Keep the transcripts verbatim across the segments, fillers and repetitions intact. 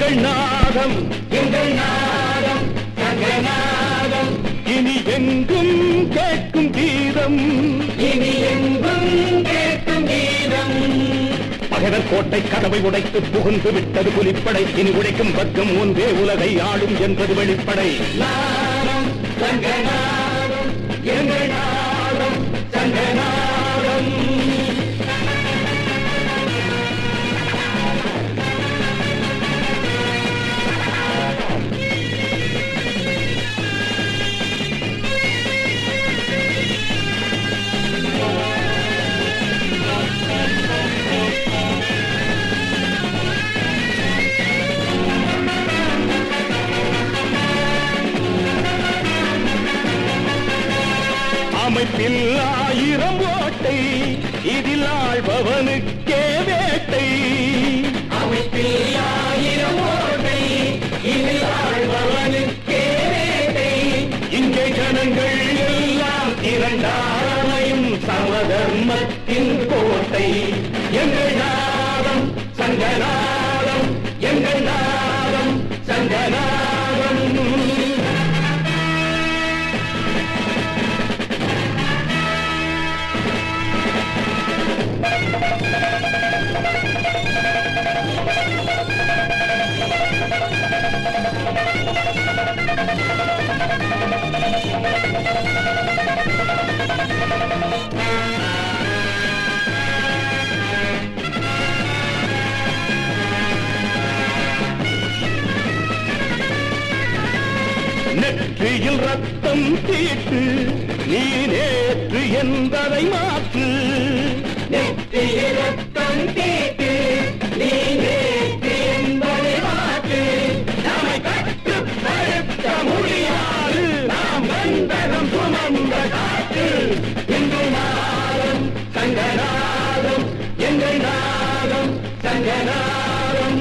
எங்கள் நாதம் எங்கள் நாதம் சங்கநாதம் இனி எங்கும் கேட்கும் கீதம் இனி எங்கும் கேட்கும் கீதம் பகைவர் கோட்டை கதவை உடைத்து புகுந்து விட்டது புலிப்படை இனி உடைக்கும் பக்கம் ஒன்றே உலகை ஆளும் என்பது வெளிப்படை நாதம் சங்கநாதம் எங்கள் நாதம் சங்கநாதம் அமைப்பில் ஆயிரம் ஓட்டை இதில் ஆள்பவனுக்கே வேட்டை அமைப்பில் ஆயிரம் ஓட்டை இதில் ஆள்பவனுக்கே வேட்டை இங்கே ஜனங்கள் எல்லாம் இரண்டாமையும் சமதர்மத்தின் கோட்டை எங்கள் நாதம் சங்கநாதம் எங்கள் நாதம் சங்கநாதம் நெற்றியில் ரத்தம் தீட்டு நீ நேற்று என்பதை மாற்று நெற்றியில் ரத்தம் தீட்டு நீ நேற்று என்பதை மாற்று நம்மை கட்டுப்படுத்த முடியாது நாம் கண்டனம் சுமந்த காற்று எங்கள் நாதம் சங்கநாதம் எங்கள் நாதம் சங்கநாதம்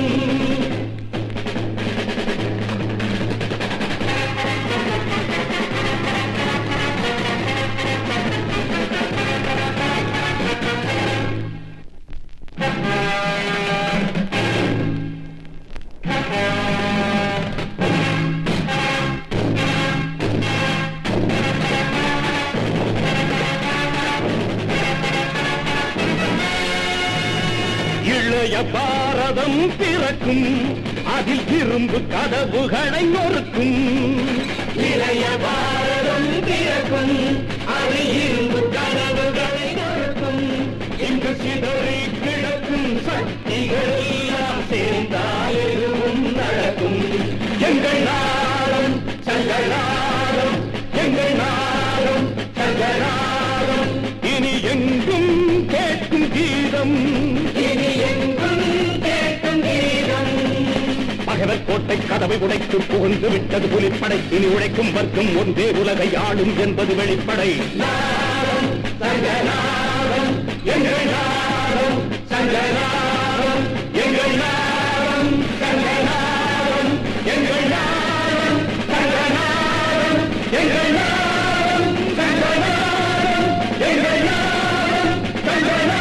பாரதம் பிறக்கும் அதில் இரும்பு கதவுகளை நொறுக்கும் இளைய பாரதம் பிறக்கும் அதில் இரும்பு கதவுகளை நொறுக்கும் இங்கு சிதறி கிடக்கும் சக்திகள் எல்லாம் சேர்ந்தால் எதுவும் நடக்கும் எங்கள் நாதம் சங்கநாதம் எங்கள் நாதம் சங்கநாதம் இனி எங்கும் கேட்கும் கீதம் இனி எங்கும் கேட்கும் கீதம் பகைவர் கோட்டை கதவை உடைத்து புகுந்து விட்டது புலிப்படை இனி உழைக்கும் வர்க்கம் ஒன்றே உலகை ஆளும் என்பது வெளிப்படை நாதம் சங்கநாதம் எங்கள் நாதம் சங்கநாதம் எங்கள் நாதம் சங்கநாதம் எங்கள் நாதம் சங்கநாதம் எங்கள் நாதம் சங்கநாதம் எங்கள் நாதம் சங்கநாதம்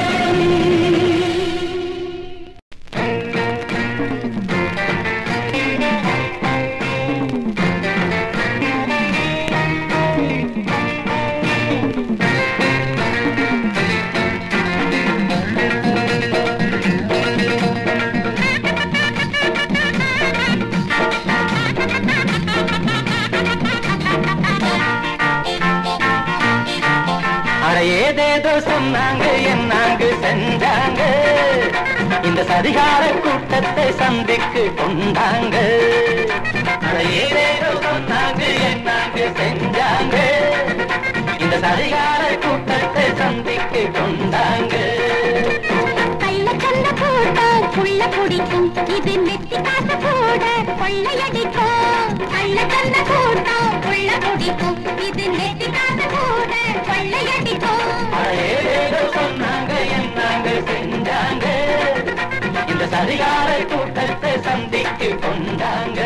ஏதேதோ சொன்னாங்க என்னாங்க செஞ்சாங்க இந்த சதிகார கூட்டத்தை சந்திக்கு கொண்டாங்க ஏதேதோ சொன்னாங்க என்னாங்க செஞ்சாங்க இந்த சதிகார கூட்டத்தை சந்திக்கு கொண்டாங்க கள்ள கண்ட கூட்டம் புள்ள பிடிக்கும் இது நெத்தி காசு கூட கொள்ளையடிக்கும் கள்ள கண்ட கூட்டம் புள்ள பிடிக்கும் இது நெத்தி காசு கூட கொள்ளையடிக்கும் ஏதேதோ சொன்னாங்க என்னாங்க செஞ்சாங்க இந்த சதிகார கூட்டத்தை சந்திக்கு கொண்டாங்க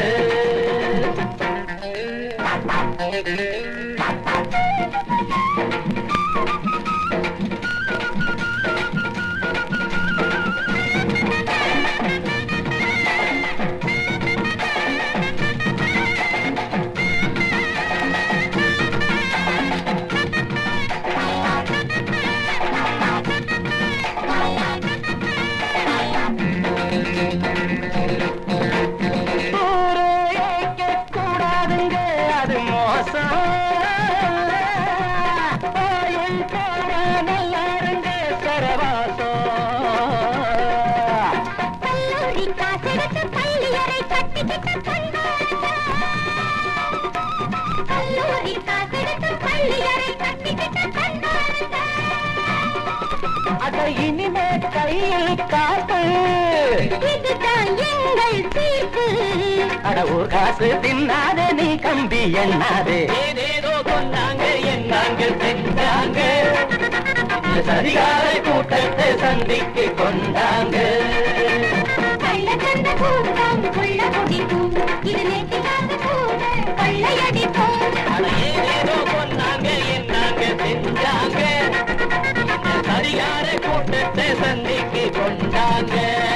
காசெடுத்து பள்ளியறை கட்டிக்கிட்ட பொன்னாரங்க கல்லூரி காசெடுத்து பள்ளியறை கட்டிக்கிட்ட பொன்னாரங்க அத இனிமே கையில் காப்பு இதுதான் எங்கள் தீர்ப்பு அட ஒரு காசு தின்னாத நீ கம்பி எண்ணாதே ஏதேதோ கொண்டாங்க என்னாங்க செஞ்சாங்க சரிகார கூட்டத்தை சந்திக்கு கொண்டாங்க கள்ளச்சந்த கூட்டம் கொள்ள குடிக்கும் இது நேர்த்திக்காக கூட கொள்ளையடிக்கும் அட ஏதேதோ கொண்டாங்க என்னாங்க செஞ்சாங்க சரிகார கூட்டத்தை சந்திக்கு கொண்டாங்க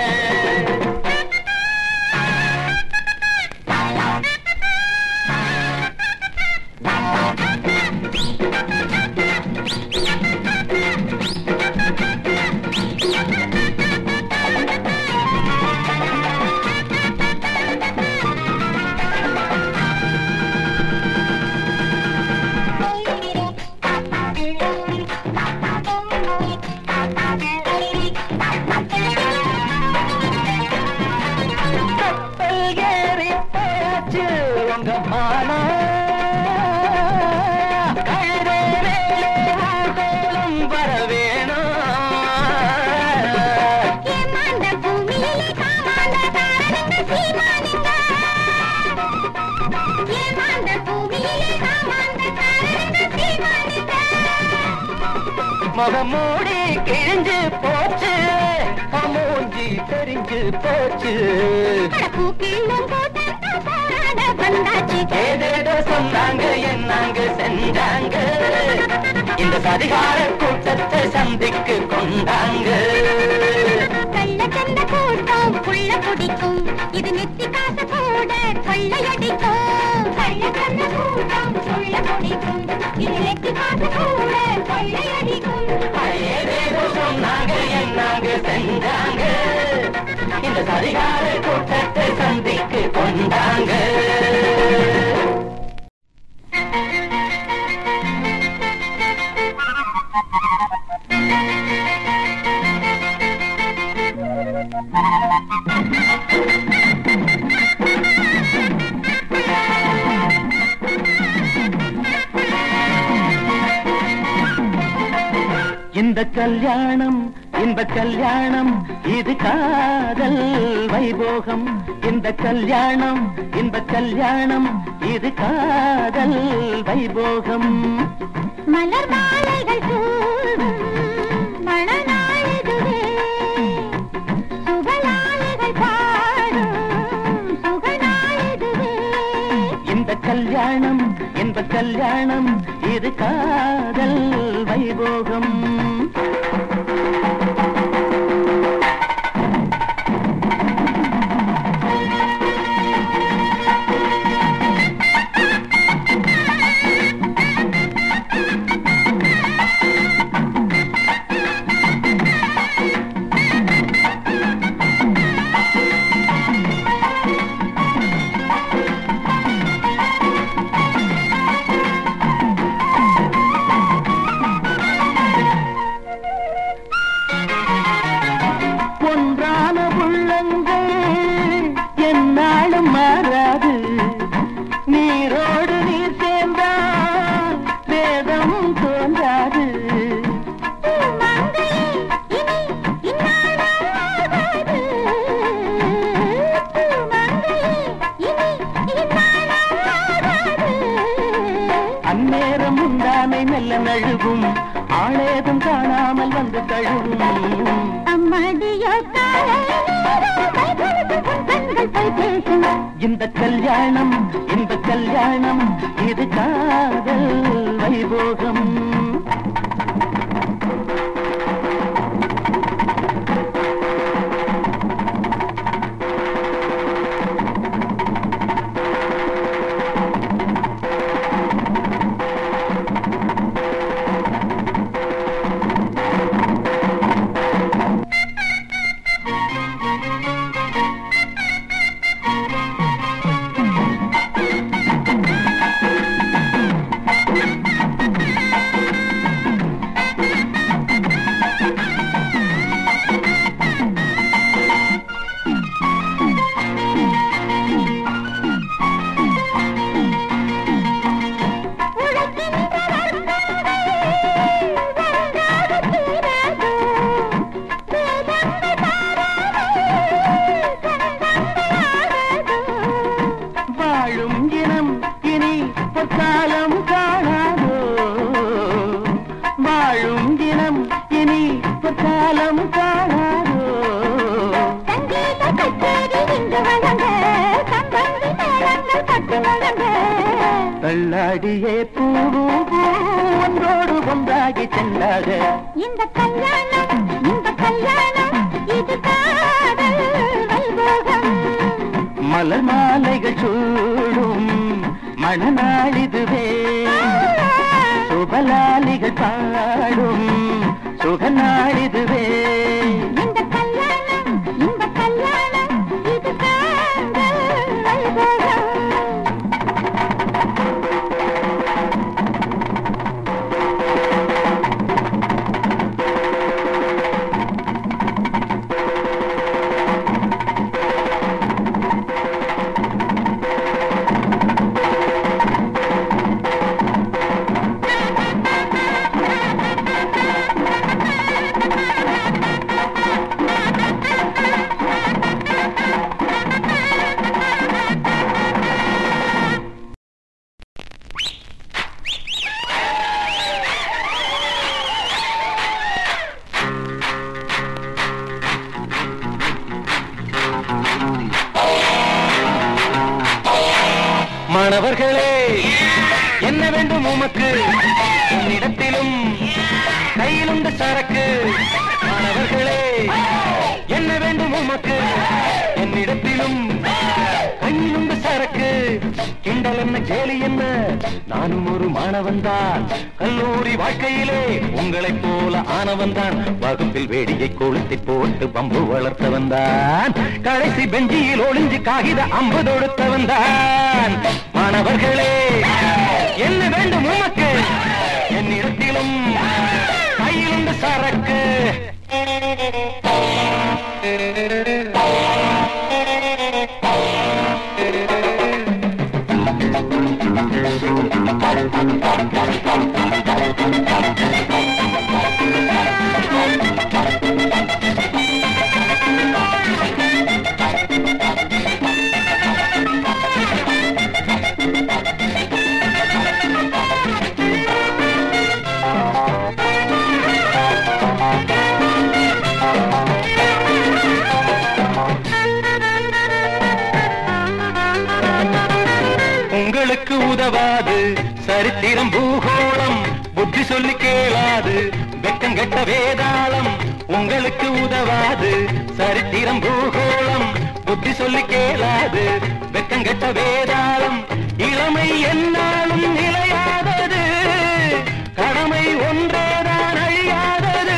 முகமூடி கிழிஞ்சு போச்சு மூஞ்சி தெரிஞ்சு போச்சு ஏதேதோ சொன்னாங்க என்னாங்க செஞ்சாங்க இந்த சரிகார கூட்டத்தை சந்திக்கு கொண்டாங்க கள்ளச்சந்த கூட்டம் புள்ள குடிக்கும் இது நெத்தி காசு கூட கொள்ளையடிக்கும் கள்ளச்சந்த கூட்டம் புள்ள குடிக்கும் இது நெத்தி காசு கூட கொள்ளையடிக்கும் ஏதேதோ சொன்னாங்க என்னாங்க செஞ்சாங்க இந்த சரிகார கூட்டத்தை சந்திக்கு கொண்டாங்க இந்த கல்யாணம் இந்த கல்யாணம் இது காதல் வைபோகம் இந்த கல்யாணம் இந்த கல்யாணம் இது காதல் வைபோகம் மலர் மாலைகள் சூடும் மணநாளுதுவே சுகநாளிகள் பாடும் சுகநாளுதுவே இந்த கல்யாணம் இந்த கல்யாணம் இது காதல் வைபோகம் நழுவும் ஆளேதும் காணாமல் வந்து தழுவும் இந்த கல்யாணம் இந்த கல்யாணம் இது காதல் வைபோகம் அடியே பூவும் ஒன்றோடு ஒன்றாகி சென்றாக இந்த கல்யாணம் இந்த கல்யாணம் இது காதல் வைபோகம் மலர் மாலைகள் சூடும் மணநாளிதுவே சுபலாலிகள் பாடும் சுகநாளிதுவே இந்த கல்யாணம் இந்த கல்யாணம் இது காதல் வைபோகம் மாணவர்களே என்ன வேண்டும் உமக்கு என்னிடத்திலும் கையிலுண்டு சரக்கு மாணவர்களே என்ன வேண்டும் உமக்கு என்னிடத்திலும் கையிலுண்டு சரக்கு கிண்டல் என்ன கேலி என்ன நானும் ஒரு மாணவன்தான் கல்லூரி வாழ்க்கையிலே உங்களைப் போல ஆனவன்தான் வகுப்பில் வேடியை கொளுத்தி போட்டு பம்பு வளர்த்தவன்தான் கடைசி பெஞ்சியில் ஒளிஞ்சு காகித அம்பு தொடுத்தவன்தான் மாணவர்களே என்ன வேண்டும் உமக்கு என்னிடத்திலும் கையிலுண்டு சரக்கு உங்களுக்கு உதவாது சரித்திரம் பூகோளம் புத்தி சொல்லி கேளாது வெக்கம் கெட்ட வேதாளம் உங்களுக்கு உதவாது சரித்திரம் பூகோளம் புத்தி சொல்லி கேளாது வெக்கம் கெட்ட வேதாளம் இளமை என்னாலும் நிலையாதது கடமை ஒன்றேதான் அழியாதது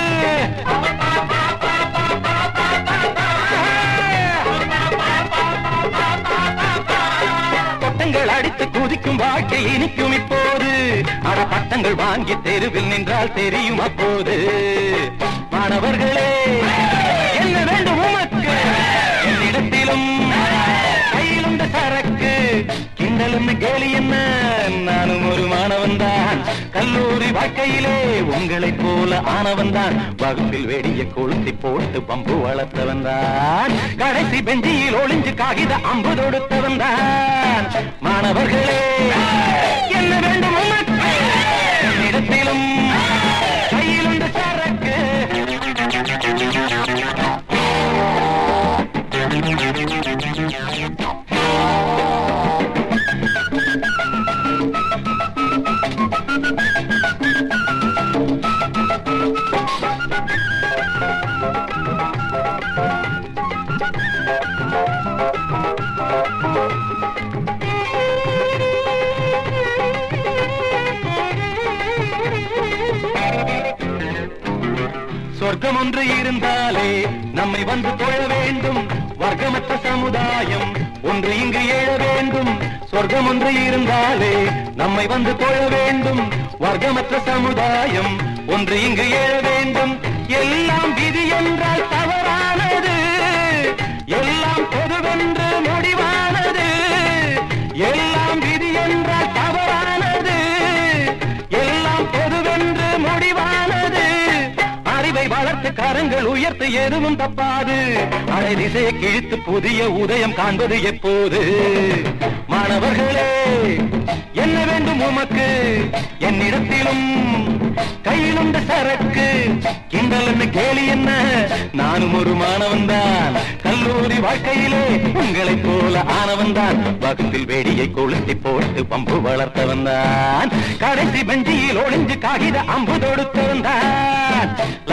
பட்டங்கள் அடித்து குதிக்கும் வாழ்க்கை இனிக்கும் இப்போது அட பட்டங்கள் வாங்கி தெருவில் நின்றால் தெரியும் அப்போது மாணவர்களே என்ன வேண்டும் உமக்கு என்னிடத்திலும் கையிலுண்ட சரக்கு கிண்டலும் கேலி என்ன நானும் ஒரு மாணவன்தான் கல்லூரி வாழ்க்கையிலே உங்களைப் போல ஆனவன்தான் வகுப்பில் வேடிய கொளுத்தி போட்டு பம்பு வளர்த்தவன்தான் கடைசி பெஞ்சியில் ஒளிஞ்சு காகித அம்பு தொடுத்தவன்தான் மாணவர்களே என்ன வேண்டும் உமக்கு என்னிடத்திலும் கையிலுண்ட சரக்கு சொர்க்கம் ஒன்று இருந்தாலே நம்மை வந்து தொழ வேண்டும் வர்க்கமற்ற சமுதாயம் ஒன்று இங்கு எழ வேண்டும் சொர்க்கம் ஒன்று இருந்தாலே நம்மை வந்து தொழ வேண்டும் வர்க்கமற்ற சமுதாயம் ஒன்று இங்கு எழ வேண்டும் எல்லாம் விதி என்றால் தவறானது எல்லாம் பொதுவென்று முடிவானது எல்லாம் விதி என்றால் தவறானது எல்லாம் பொதுவென்று முடிவானது அறிவை வளர்த்து கரங்கள் உயர்த்து எதுவும் தப்பாது அரை திசையை கிழித்து புதிய உதயம் காண்பது எப்போது மாணவர்களே என்ன வேண்டும் உமக்கு என்னிடத்திலும் கையிலுண்ட சரக்கு கிண்டலும் என்ன கேலி என்ன, நானும் ஒரு மாணவன் தான். கல்லூரி வாழ்க்கையிலே உங்களை போல ஆனவன் தான். வகுப்பில் வேடியை கொளுத்தி போட்டு பம்பு வளர்த்தவன் தான். கடைசி பெஞ்சியில் ஒளிஞ்சு காகித அம்பு தொடுத்தவன் தான்.